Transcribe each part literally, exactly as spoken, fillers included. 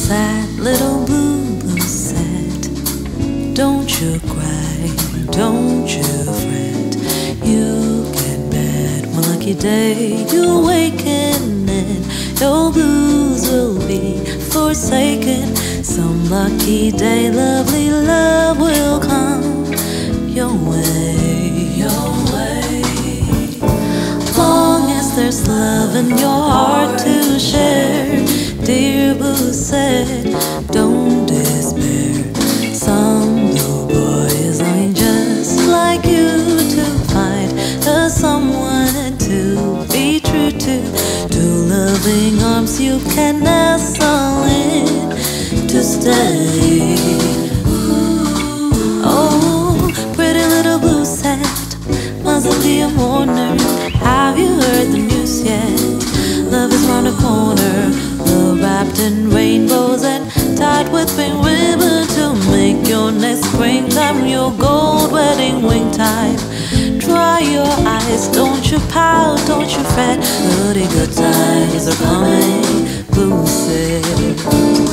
sad little blue Bluesette. Don't you cry, don't you fret. You get bad one lucky day. You awaken and your blues will be forsaken. Some lucky day, lovely love will come your way, your way. Long as there's love in your heart to share, dear Bluesette, don't despair. Some blue boy is longing just like you to find a someone to be true to. Two loving arms you can nestle in to stay. Oh, pretty little Bluesette, mustn't be a mourner. Have you heard the news yet? Love is round the corner. Love wrapped in rainbows and tied with pink ribbon to make your next springtime your gold wedding wing time. Dry your eyes, don't you pout, don't you fret. Goody good times are coming, Bluesette.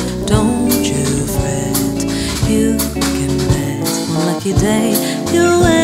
Day, you